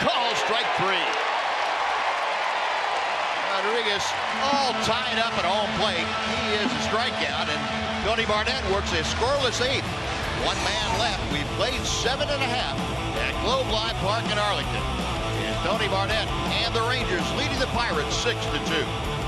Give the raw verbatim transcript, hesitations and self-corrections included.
call, strike three. Rodriguez all tied up at home plate. He is a strikeout, and Tony Barnette works a scoreless eighth. One man left. We've played seven and a half at Globe Life Park in Arlington. And Tony Barnette and the Rangers leading the Pirates six to two.